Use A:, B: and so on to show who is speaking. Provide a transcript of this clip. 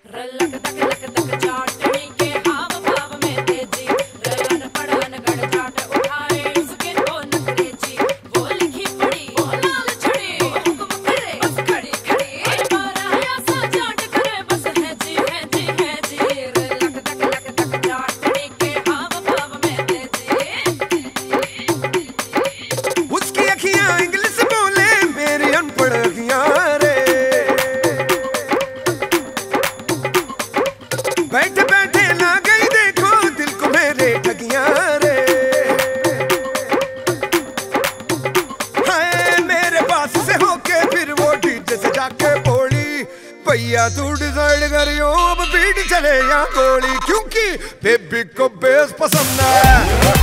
A: बैठे बैठे ना गई देखो दिल को मेरे ठगियां रे। हाय मेरे पास से होके फिर वो डीजे से जाके बोली भैया तू डिसाइड करियो अब बीट चले या गोली, क्योंकि बेबी को बेस पसंद है।